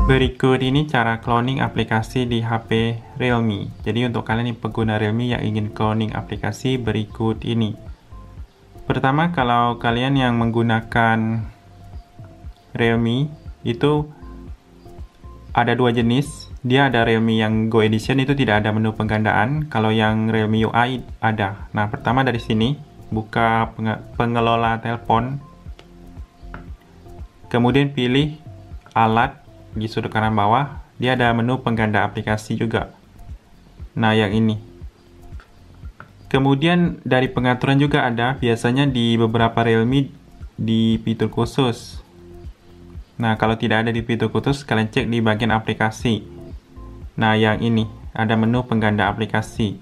Berikut ini cara cloning aplikasi di HP Realme. Jadi untuk kalian yang pengguna Realme yang ingin cloning aplikasi, berikut ini. Pertama, kalau kalian yang menggunakan Realme, itu ada dua jenis. Dia ada Realme yang Go Edition, itu tidak ada menu penggandaan. Kalau yang Realme UI ada. Nah, pertama dari sini, buka pengelola telepon. Kemudian pilih alat di sudut kanan bawah, dia ada menu pengganda aplikasi juga. Nah, yang ini. Kemudian dari pengaturan juga ada, biasanya di beberapa Realme di fitur khusus. Nah, kalau tidak ada di fitur khusus, kalian cek di bagian aplikasi. Nah, yang ini, ada menu pengganda aplikasi.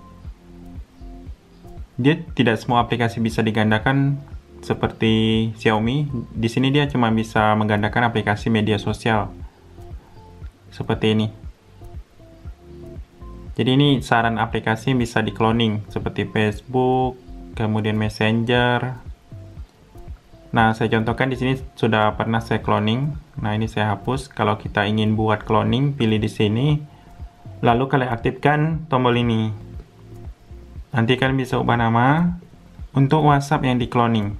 Dia tidak semua aplikasi bisa digandakan seperti Xiaomi. Di sini dia cuma bisa menggandakan aplikasi media sosial. Seperti ini. Jadi ini saran aplikasi yang bisa di-cloning seperti Facebook, kemudian Messenger. Nah, saya contohkan di sini sudah pernah saya cloning. Nah, ini saya hapus. Kalau kita ingin buat cloning, pilih di sini. Lalu kalian aktifkan tombol ini. Nanti kalian bisa ubah nama untuk WhatsApp yang di-cloning.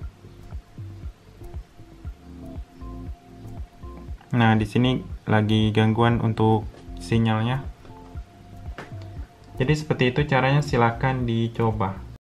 Nah, di sini lagi gangguan untuk sinyalnya. Jadi seperti itu caranya, silakan dicoba.